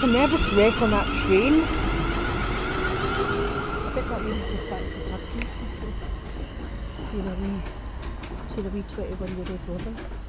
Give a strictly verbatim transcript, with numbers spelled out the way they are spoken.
was a nervous wreck on that train. I bet that lady's just back from Turkey. See the wee, see the wee twenty-one year old Robin.